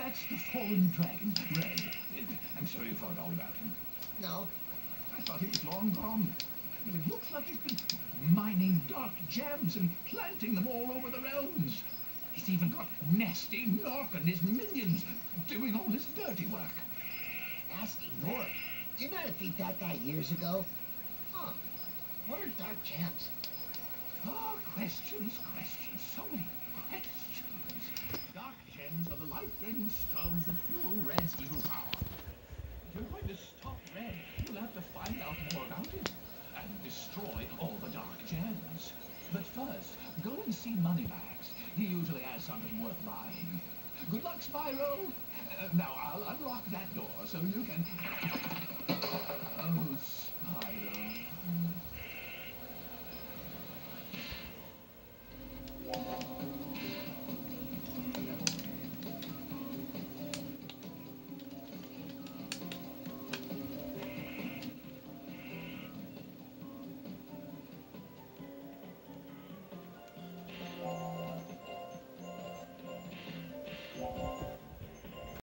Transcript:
That's the fallen dragon, Red. I'm sure you've heard all about him. No. I thought he was long gone. But it looks like he's been mining dark gems and planting them all over the realms. He's even got Nasty Nork and his minions doing all his dirty work. Nasty Nork? Didn't I defeat that guy years ago? Huh. What are dark gems? Ah, questions, so many questions. Dark gems are the life-draining stones that fuel Red's evil power. If you're going to stop Red, you'll have to find out more about him and destroy all the dark gems. But first, go and see Moneybags. He usually has something worth buying. Good luck, Spyro. Now, I'll unlock that door so you can...